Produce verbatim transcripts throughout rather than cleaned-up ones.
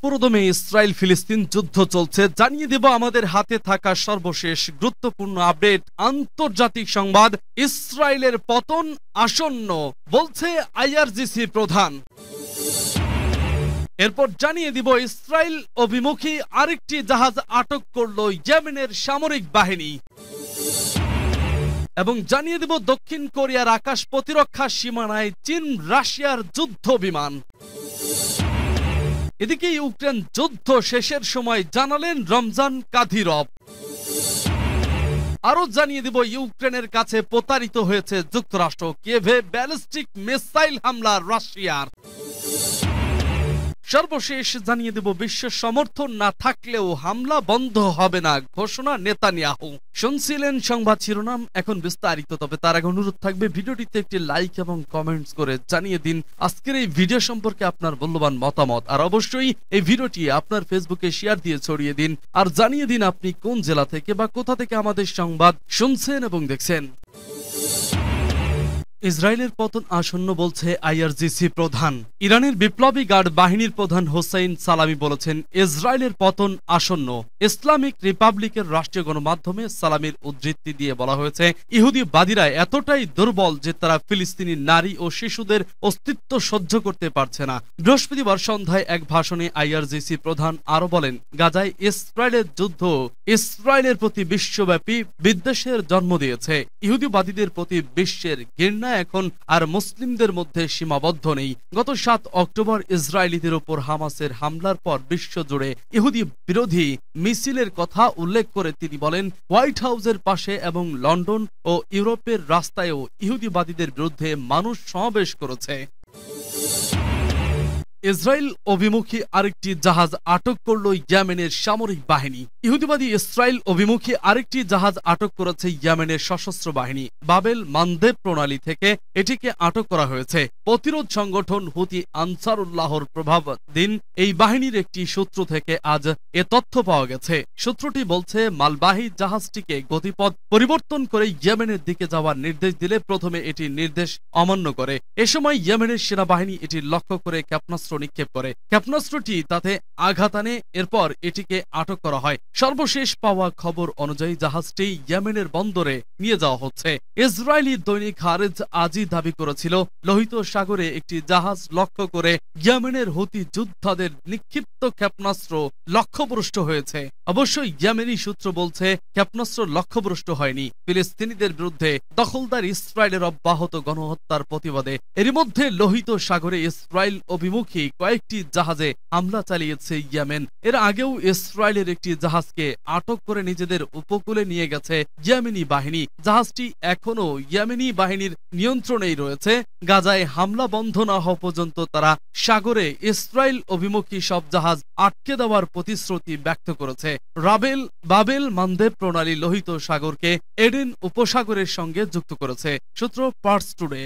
পুরোদমে ইসরায়েল ফিলিস্তিন যুদ্ধ চলছে, জানিয়ে দেব আমাদের হাতে থাকা সর্বশেষ গুরুত্বপূর্ণ আপডেট। আন্তর্জাতিক সংবাদ, ইসরায়েলের পতন আসন্ন বলছে আইআরজিসি প্রধান। এরপর জানিয়ে দিব ইসরায়েল অভিমুখী আরেকটি জাহাজ আটক করল ইয়েমেনের সামরিক বাহিনী, এবং জানিয়ে দেব দক্ষিণ কোরিয়ার আকাশ প্রতিরক্ষা সীমানায় চীন রাশিয়ার যুদ্ধ বিমান। এদিকে ইউক্রেন যুদ্ধ শেষের সময় জানালেন রমজান কাদিরভ। আরো জানিয়ে দিব ইউক্রেনের কাছে প্রতারিত হয়েছে যুক্তরাষ্ট্র, কিয়েভে ব্যালিস্টিক মিসাইল হামলা রাশিয়ার। সর্বশেষ জানিয়ে দেব বিশ্ব সমর্থন না থাকলেও হামলা বন্ধ হবে না, ঘোষণা নেতানিয়াহু। শুনছিলেন সংবাদ শিরোনাম, এখন বিস্তারিত। তবে তার আগে অনুরোধ থাকবে ভিডিওটিতে একটি লাইক এবং কমেন্টস করে জানিয়ে দিন আজকের এই ভিডিও সম্পর্কে আপনার মূল্যবান মতামত, আর অবশ্যই এই ভিডিওটি আপনার ফেসবুকে শেয়ার দিয়ে ছড়িয়ে দিন, আর জানিয়ে দিন আপনি কোন জেলা থেকে বা কোথা থেকে আমাদের সংবাদ শুনছেন এবং দেখছেন। ইসরায়েলের পতন আসন্ন বলছে আইআরজিসি প্রধান। ইরানের বিপ্লবী গার্ড বাহিনীর প্রধান হোসাইন সালামি বলেছেন ইসরায়েলের পতন আসন্ন। ইসলামিক রিপাবলিকের রাষ্ট্রীয় গণমাধ্যমে সালামির উদ্ধৃতি দিয়ে বলা হয়েছে, ইহুদিবাদীরা এতটাই দুর্বল যে তারা ফিলিস্তিনি নারী ও শিশুদের অস্তিত্ব সহ্য করতে পারছে না। বৃহস্পতিবার সন্ধ্যায় এক ভাষণে আইআরজিসি প্রধান আরো বলেন, গাজায় ইসরায়েলের যুদ্ধ ইসরায়েলের প্রতি বিশ্বব্যাপী বিদ্বেষের জন্ম দিয়েছে। ইহুদিবাদীদের প্রতি বিশ্বের ঘৃণা এখন আর মুসলিমদের মধ্যে সীমাবদ্ধ নেই। গত সাত অক্টোবর ইসরায়েলিদের উপর হামাসের হামলার পর বিশ্বজুড়ে ইহুদি বিরোধী মিছিলের কথা উল্লেখ করে তিনি বলেন, হোয়াইট হাউসের পাশে এবং লন্ডন ও ইউরোপের রাস্তায়ও ইহুদিবাদীদের বিরুদ্ধে মানুষ সমাবেশ করেছে। ইসরায়েল অভিমুখী আরেকটি জাহাজ আটক করল ইয়েমেনের সামরিক বাহিনী। ইহুদিবাদী ইসরায়েল অভিমুখী আরেকটি জাহাজ আটক করেছে ইয়েমেনের সশস্ত্র বাহিনী। বাবেল মানদেব প্রণালী থেকে এটিকে আটক করা হয়েছে। প্রতিরোধ সংগঠন হুতি আনসারুল্লাহর প্রভাবাধীন এই বাহিনীর একটি সূত্র থেকে আজ এ তথ্য পাওয়া গেছে। সূত্রটি বলছে, মালবাহী জাহাজটিকে গতিপথ পরিবর্তন করে ইয়েমেনের দিকে যাওয়ার নির্দেশ দিলে প্রথমে এটি নির্দেশ অমান্য করে। এ সময় ইয়েমেনের সেনাবাহিনী এটি লক্ষ্য করে ক্ষেপণাস্ত্র নিক্ষেপ করে। ক্ষেপণাস্ত্রটি তাতে আঘাত আনে, এরপর এটিকে আটক করা হয়। সর্বশেষ পাওয়া খবর অনুযায়ী জাহাজটি ইয়েমেনের বন্দরে নিয়ে যাওয়া হচ্ছে। ইসরায়েলি দৈনিক হারেজ আজই দাবি করেছিল, লোহিত সাগরে একটি জাহাজ লক্ষ্য করে ইয়েমেনের হুতি যোদ্ধাদের নিক্ষিপ্ত ক্ষেপণাস্ত্র লক্ষ্যভ্রষ্ট হয়েছে। অবশ্য ইয়েমেনি সূত্র বলছে ক্ষেপণাস্ত্র লক্ষ্যভ্রষ্ট হয়নি। ফিলিস্তিনিদের বিরুদ্ধে দখলদার ইসরায়েলের অব্যাহত গণহত্যার প্রতিবাদে এরই মধ্যে লোহিত সাগরে ইসরায়েল অভিমুখী কয়েকটি জাহাজে হামলা চালিয়েছে ইয়েমেন। এর আগেও ইসরায়েলের একটি জাহাজকে আটক করে নিজেদের উপকূলে নিয়ে গেছে ইয়েমেনি বাহিনী। জাহাজটি এখনো ইয়েমেনি বাহিনীর নিয়ন্ত্রণেই রয়েছে। গাজায় হামলা বন্ধ না হওয়া পর্যন্ত তারা সাগরে ইসরায়েল অভিমুখী সব জাহাজ আটকে দেওয়ার প্রতিশ্রুতি ব্যক্ত করেছে। রাবেল বাবেল মানদেব প্রণালী লোহিত সাগরকে এডেন উপসাগরের সঙ্গে যুক্ত করেছে, সূত্র পার্স টুডে।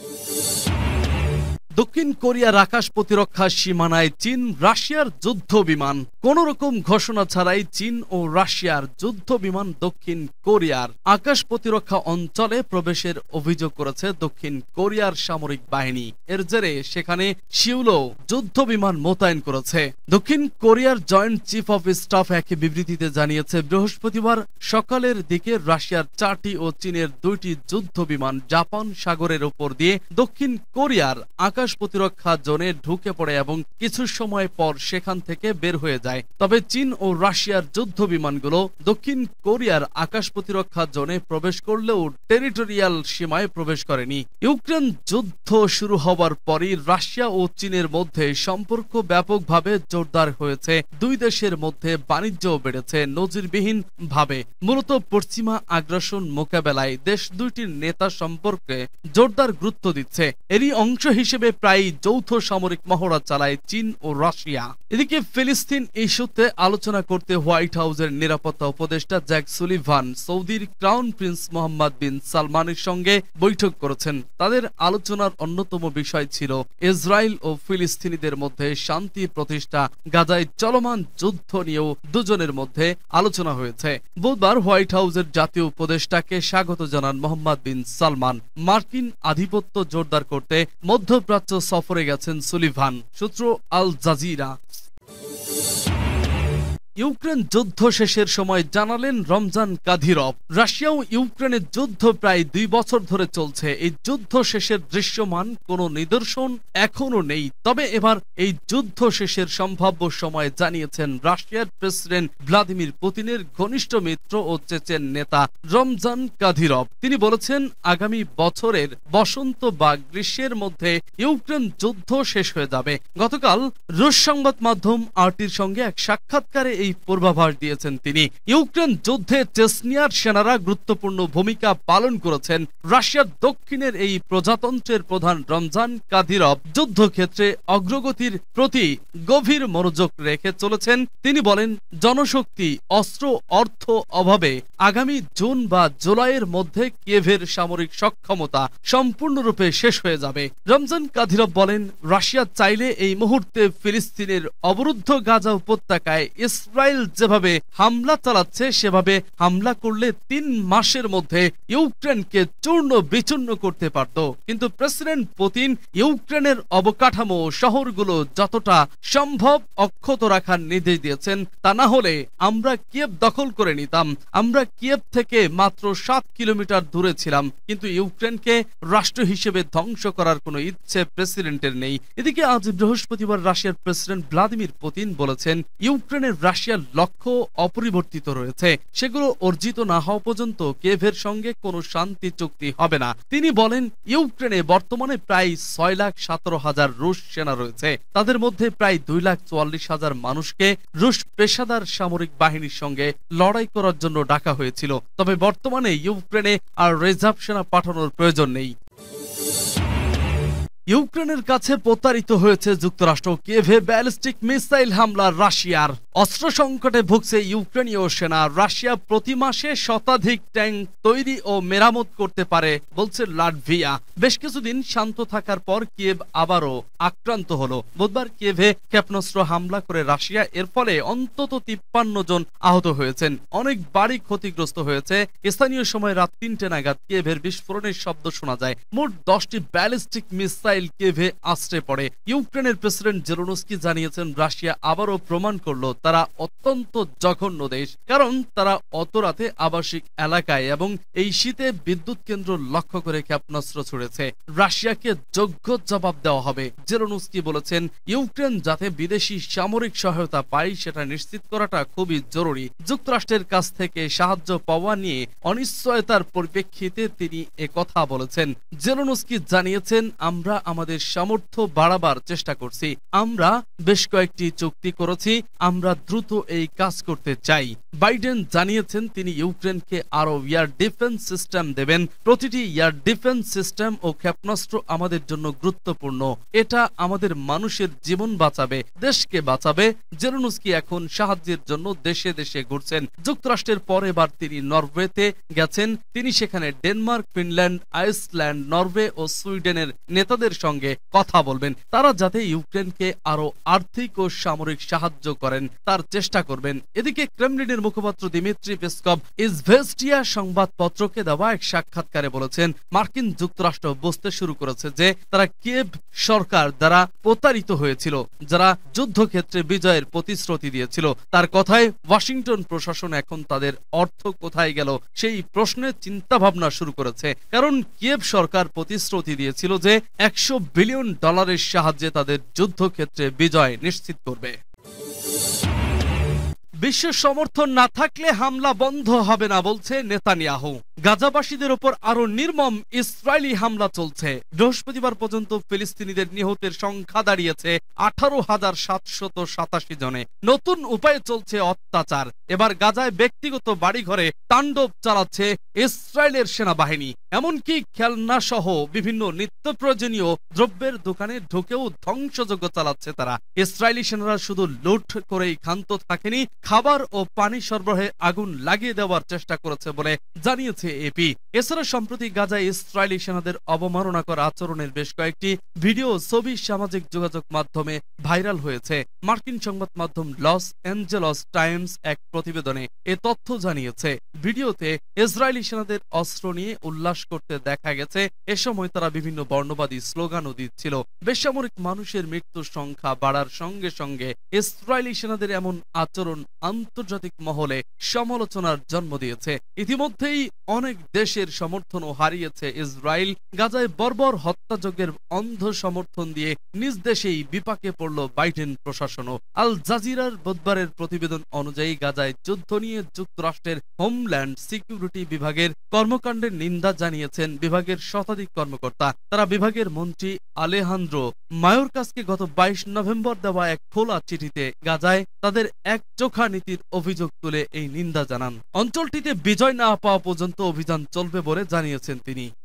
দক্ষিণ কোরিয়ার আকাশ প্রতিরক্ষা সীমানায় চীন রাশিয়ার যুদ্ধ বিমান। কোন রকম ঘোষণা ছাড়াই চীন ও রাশিয়ার যুদ্ধ বিমান দক্ষিণ কোরিয়ার আকাশ প্রতিরক্ষা অঞ্চলে প্রবেশের অভিযোগ করেছে দক্ষিণ কোরিয়ার সামরিক বাহিনী। এর জেরে সেখানে সিউলও যুদ্ধ বিমান মোতায়েন করেছে। দক্ষিণ কোরিয়ার জয়েন্ট চিফ অফ স্টাফ এক বিবৃতিতে জানিয়েছে, বৃহস্পতিবার সকালের দিকে রাশিয়ার চারটি ও চীনের দুইটি যুদ্ধ বিমান জাপান সাগরের উপর দিয়ে দক্ষিণ কোরিয়ার আকাশ প্রতিরক্ষা জোনে ঢুকে পড়ে এবং কিছু সময় পর সেখান থেকে বের হয়ে যায়। তবে চীন ও রাশিয়ার যুদ্ধ বিমানগুলো দক্ষিণ কোরিয়ার আকাশ প্রতিরক্ষা জোনে প্রবেশ করলেও টেরিটোরিয়াল সীমায় প্রবেশ করেনি। ইউক্রেন যুদ্ধ শুরু হওয়ার পরই রাশিয়া ও চীনের মধ্যে সম্পর্ক ব্যাপকভাবে জোরদার হয়েছে। দুই দেশের মধ্যে বাণিজ্যও বেড়েছে নজিরবিহীন ভাবে। মূলত পশ্চিমা আগ্রাসন মোকাবেলায় দেশ দুইটির নেতা সম্পর্কে জোরদার গুরুত্ব দিচ্ছে। এরই অংশ হিসেবে প্রায় যৌথ সামরিক মহড়া চালায় চীন ও রাশিয়া। এদিকে ফিলিস্তিন ইস্যুতে আলোচনা করতে হোয়াইট হাউসের নিরাপত্তা উপদেষ্টা জ্যাক সুলিভান সৌদির ক্রাউন প্রিন্স মোহাম্মদ বিন সালমানের সঙ্গে বৈঠক করেছেন। তাদের আলোচনার অন্যতম বিষয় ছিল ইসরায়েল ও ফিলিস্তিনিদের মধ্যে শান্তি প্রতিষ্ঠা। গাজায় চলমান যুদ্ধ নিয়েও দুজনের মধ্যে আলোচনা হয়েছে। বুধবার হোয়াইট হাউসের জাতীয় উপদেষ্টাকে স্বাগত জানান মোহাম্মদ বিন সালমান। মার্কিন আধিপত্য জোরদার করতে মধ্যপ্রাচ্য সফরে গেছেন সুলিভান, সূত্র আল জাজিরা। ইউক্রেন যুদ্ধ শেষের সময় জানালেন রমজান কাদিরভ। রাশিয়া ও ইউক্রেনের যুদ্ধ প্রায় দুই বছর ধরে চলছে। এই যুদ্ধ শেষের দৃশ্যমান কোনো নিদর্শন এখনো নেই। তবে এবার এই যুদ্ধ শেষের সম্ভাব্য সময় জানিয়েছেন রাশিয়ার প্রেসিডেন্ট ভ্লাদিমির পুতিনের ঘনিষ্ঠ মিত্র ও চেচেন নেতা রমজান কাদিরভ। তিনি বলেছেন, আগামী বছরের বসন্ত বা গ্রীষ্মের মধ্যে ইউক্রেন যুদ্ধ শেষ হয়ে যাবে। গতকাল রুশ সংবাদ মাধ্যম আরটির সঙ্গে এক সাক্ষাৎকারে এই পূর্বাভাস দিয়েছেন তিনি। ইউক্রেন যুদ্ধে চেচনিয়ার সেনারা গুরুত্বপূর্ণ ভূমিকা পালন করেছেন। রাশিয়ার দক্ষিণের এই প্রজাতন্ত্রের প্রধান রমজান কাদিরভ যুদ্ধক্ষেত্রে অগ্রগতির প্রতি গভীর মনোযোগ রেখে চলেছেন। তিনি বলেন, জনশক্তি, অস্ত্র, অর্থ অভাবে আগামী জুন বা জুলাইয়ের মধ্যে কিয়েভের সামরিক সক্ষমতা সম্পূর্ণরূপে শেষ হয়ে যাবে। রমজান কাদিরভ বলেন, রাশিয়া চাইলে এই মুহূর্তে ফিলিস্তিনের অবরুদ্ধ গাজা উপত্যকায় ইসরায়েল যেভাবে হামলা চালাচ্ছে সেভাবে হামলা করলে তিন মাসের মধ্যে ইউক্রেনকে চূর্ণ বিচূর্ণ করতে পারত। কিন্তু প্রেসিডেন্ট পুতিন ইউক্রেনের অবকাঠামো, শহরগুলো যতটা সম্ভব অক্ষত রাখার নির্দেশ দিয়েছেন। তা না হলে আমরা কিয়েভ দখল করে নিতাম। আমরা কিয়েভ থেকে মাত্র সাত কিলোমিটার দূরে ছিলাম, কিন্তু ইউক্রেনকে রাষ্ট্র হিসেবে ধ্বংস করার কোনো ইচ্ছে প্রেসিডেন্টের নেই। এদিকে আজ বৃহস্পতিবার রাশিয়ার প্রেসিডেন্ট ভ্লাদিমির পুতিন বলেছেন, ইউক্রেনের রাশিয়ার লক্ষ্য অপরিবর্তিত রয়েছে। সেগুলো অর্জিত না হওয়া পর্যন্ত কিয়েভের সঙ্গে কোনো শান্তি চুক্তি হবে না। তিনি বলেন, ইউক্রেনে বর্তমানে প্রায় ছয় লাখ সতেরো হাজার রুশ সেনা রয়েছে। তাদের মধ্যে প্রায় দুই লাখ চুয়াল্লিশ হাজার মানুষকে রুশ পেশাদার সামরিক বাহিনীর সঙ্গে লড়াই করার জন্য ডাকা হয়েছিল। তবে বর্তমানে ইউক্রেনে আর রিজার্ভ সেনা পাঠানোর প্রয়োজন নেই। ইউক্রেনের কাছে প্রতারিত হয়েছে যুক্তরাষ্ট্র। কিয়েভে ব্যালিস্টিক মিসাইল হামলা রাশিয়ার। অস্ত্র সংকটে ভুগছে ইউক্রেনীয় সেনা। রাশিয়া প্রতি মাসে শতাধিক ট্যাঙ্ক তৈরি ও মেরামত করতে পারে বলছে লাটভিয়া। বেশ কিছুদিন শান্ত থাকার পর কিয়েভ আবারও আক্রান্ত হলো। বুধবার কিয়েভে ক্ষেপণাস্ত্র হামলা করে রাশিয়া। এর ফলে অন্তত তিপ্পান্ন জন আহত হয়েছেন, অনেক বাড়ি ক্ষতিগ্রস্ত হয়েছে। স্থানীয় সময় রাত তিনটে নাগাদ কিয়েভের বিস্ফোরণের শব্দ শোনা যায়। মোট দশটি ব্যালিস্টিক মিসাইল কিয়েভে আছড়ে পড়ে। ইউক্রেনের প্রেসিডেন্ট জেলেনস্কি জানিয়েছেন, রাশিয়া আবারও প্রমাণ করলো তারা অত্যন্ত জঘন্য দেশ, কারণ তারা অত রাতে আবাসিক এলাকায় এবং এই শীতে বিদ্যুৎ কেন্দ্র লক্ষ্য করে ক্ষেপণাস্ত্র ছুড়েছে। রাশিয়াকে যোগ্য জবাব দেওয়া হবে। জেলেনস্কি বলেছেন, ইউক্রেন যাতে বিদেশি সামরিক সহায়তা পায় সেটা নিশ্চিত করাটা খুবই জরুরি। যুক্তরাষ্ট্রের কাছ থেকে সাহায্য পাওয়া নিয়ে অনিশ্চয়তার পরিপ্রেক্ষিতে তিনি একথা বলেছেন। জেলেনস্কি জানিয়েছেন, আমরা আমাদের সামর্থ্য বাড়াবার চেষ্টা করছি। আমরা বেশ কয়েকটি চুক্তি করেছি। আমরা দ্রুত এই কাজ করতে চাই। বাইডেন জানিয়েছেন, তিনি ইউক্রেনকে আরো এয়ার ডিফেন্স সিস্টেম দেবেন। প্রতিটি এয়ার ডিফেন্স সিস্টেম ও ক্ষেপণাস্ত্র আমাদের জন্য গুরুত্বপূর্ণ। এটা আমাদের মানুষের জীবন বাঁচাবে, দেশকে বাঁচাবে। জেলেনস্কি এখন সাহায্যের জন্য দেশে দেশে ঘুরছেন। যুক্তরাষ্ট্রের পর এবার তিনি নরওয়েতে গেছেন। তিনি সেখানে ডেনমার্ক, ফিনল্যান্ড, আইসল্যান্ড, নরওয়ে ও সুইডেনের নেতাদের সঙ্গে কথা বলবেন। তারা যাতে ইউক্রেনকে আরো আর্থিক ও সামরিক সাহায্য করেন তার চেষ্টা করবেন। এদিকে ক্রেমলিনের মুখপাত্র দিমিত্রি পেসকভ ইজভেস্টিয়া সংবাদপত্রকে দেওয়া এক সাক্ষাৎকারে বলেছেন, মার্কিন যুক্তরাষ্ট্র বুঝতে শুরু করেছে যে তারা কিয়েভ সরকার দ্বারা প্রতারিত হয়েছিল, যারা যুদ্ধক্ষেত্রে বিজয়ের প্রতিশ্রুতি দিয়েছিল। তার কথায় ওয়াশিংটন প্রশাসন এখন তাদের অর্থ কোথায় গেল সেই প্রশ্নে চিন্তা ভাবনা শুরু করেছে। কারণ কিয়েভ সরকার প্রতিশ্রুতি দিয়েছিল যে একশো বিলিয়ন ডলারের সাহায্যে তাদের যুদ্ধক্ষেত্রে বিজয় নিশ্চিত করবে। বিশ্ব সমর্থন না থাকলে হামলা বন্ধ হবে না বলছে নেতানিয়াহু। গাজাবাসীদের ওপর আরো নির্মম ইসরায়েলি হামলা চলছে। বৃহস্পতিবার পর্যন্ত ফিলিস্তিনিদের নিহতের সংখ্যা দাঁড়িয়েছে আঠারো হাজার সাতশত সাতাশি জনে। নতুন উপায়ে চলছে অত্যাচার। এবার গাজায় ব্যক্তিগত বাড়িঘরে তাণ্ডব চালাচ্ছে ইসরায়েলের সেনাবাহিনী। এমনকি খেলনা সহ বিভিন্ন নিত্য প্রয়োজনীয় দ্রব্যের দোকানে ঢুকেও ধ্বংসযজ্ঞ চালাচ্ছে তারা। ইসরায়েলি সেনারা শুধু লুট করেই ক্ষান্ত থাকেনি, খাবার ও পানি সরবরাহে আগুন লাগিয়ে দেওয়ার চেষ্টা করেছে বলে জানিয়েছে এপি। এছাড়া সম্প্রতি গাজায় ইসরায়েলি সেনাদের অবমাননাকর আচরণের বেশ কয়েকটি ভিডিও ছবি সামাজিক যোগাযোগ মাধ্যমে ভাইরাল হয়েছে। মার্কিন সংবাদ মাধ্যম লস অ্যাঞ্জেলস টাইমস এক প্রতিবেদনে এ তথ্য জানিয়েছে। ভিডিওতে ইসরায়েলি সেনাদের অস্ত্র নিয়ে উল্লাস করতে দেখা গেছে। এ সময় তারা বিভিন্ন বর্ণবাদী স্লোগানও দিচ্ছিল। বেসামরিক মানুষের মৃত্যুর সংখ্যা বাড়ার সঙ্গে সঙ্গে ইসরায়েলি সেনাদের এমন আচরণ আন্তর্জাতিক মহলে সমালোচনার জন্ম দিয়েছে। ইতিমধ্যেই অনেক দেশের সমর্থনও হারিয়েছে ইসরায়েল। গাজায় বর্বর হত্যাযজ্ঞের অন্ধ সমর্থন দিয়ে নিজ দেশেই বিপাকে পড়ল বাইডেন প্রশাসনও। আল জাজিরার বুধবারের প্রতিবেদন অনুযায়ী গাজায় যুদ্ধ নিয়ে যুক্তরাষ্ট্রের হোমল্যান্ড সিকিউরিটি বিভাগের কর্মকাণ্ডের নিন্দা জানিয়েছেন বিভাগের শতাধিক কর্মকর্তা। তারা বিভাগের মন্ত্রী আলেহান্দ্রো মায়োরকাসকে গত বাইশ নভেম্বর দেওয়া এক খোলা চিঠিতে গাজায় তাদের এক চোখা নীতির অভিযোগ তুলে এই নিন্দা জানান। অঞ্চলটিতে বিজয় না পাওয়া পর্যন্ত অভিযান চলবে বলে জানিয়েছেন তিনি।